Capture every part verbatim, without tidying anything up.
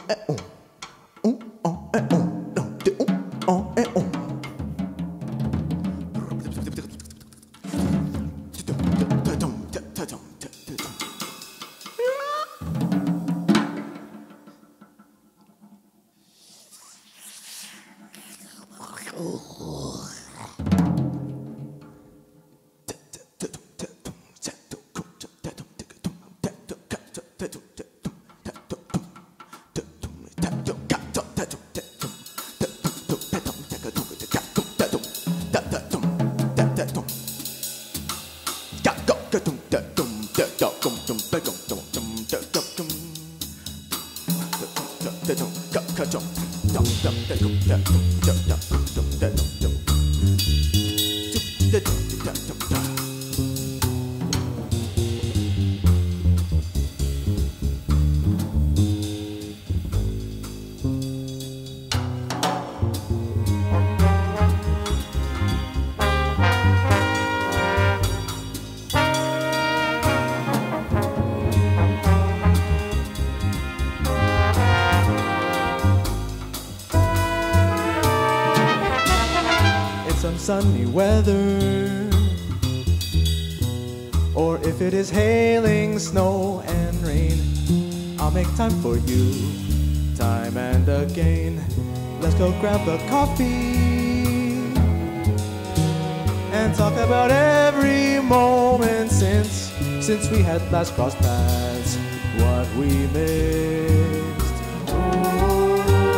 Sunny weather, or if it is hailing snow and rain, I'll make time for you, time and again. Let's go grab a coffee and talk about every moment since since we had last crossed paths, what we missed. Ooh.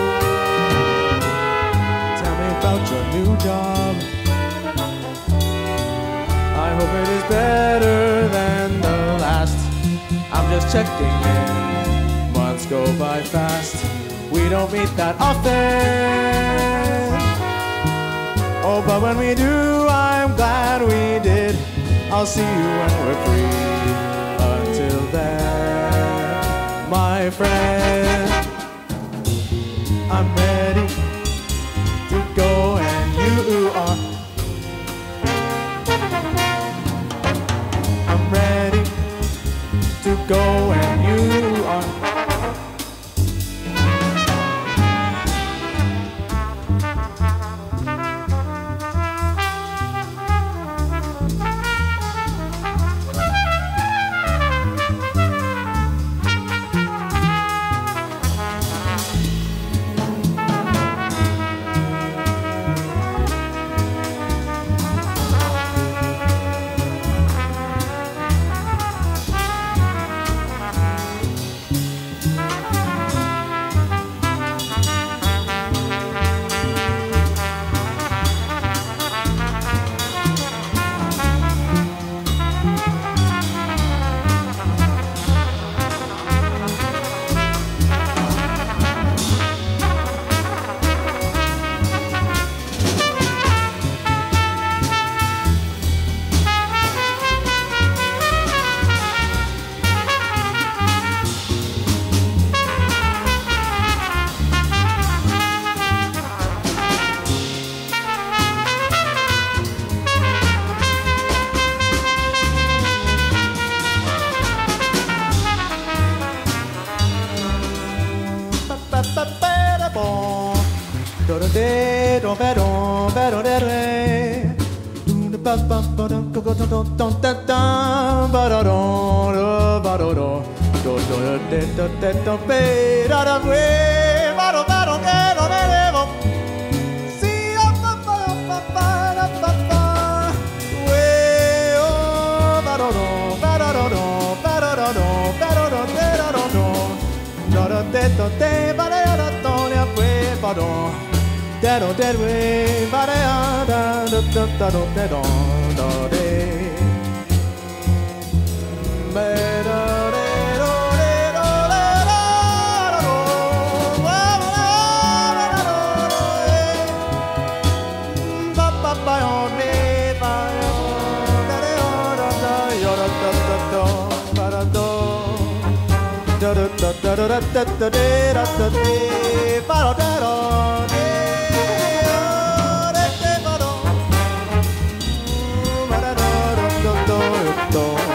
Tell me about your new job. I hope it is better than the last. I'm just checking in. Months go by fast. We don't meet that often. Oh, but when we do, I'm glad we did. I'll see you when we're free. Until then, my friend, I'm ready to go and you are. Ready to go and you are.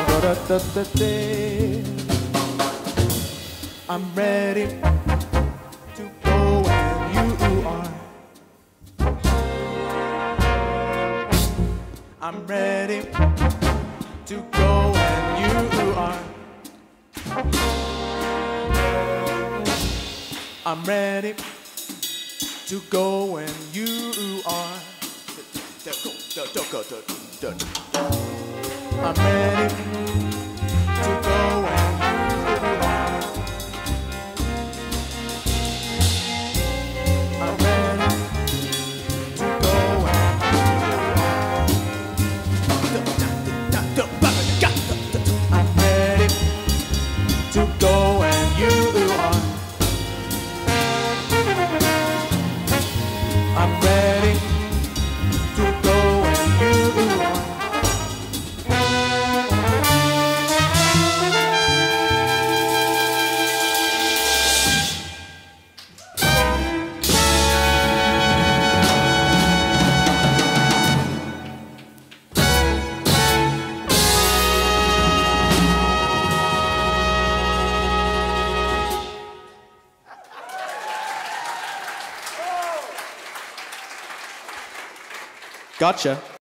I'm ready I'm ready to go when you are. I'm ready to go when you are. I'm ready to go when you are. I'm ready to go when I'm ready to go when you are. I'm ready to go when you are. Gotcha.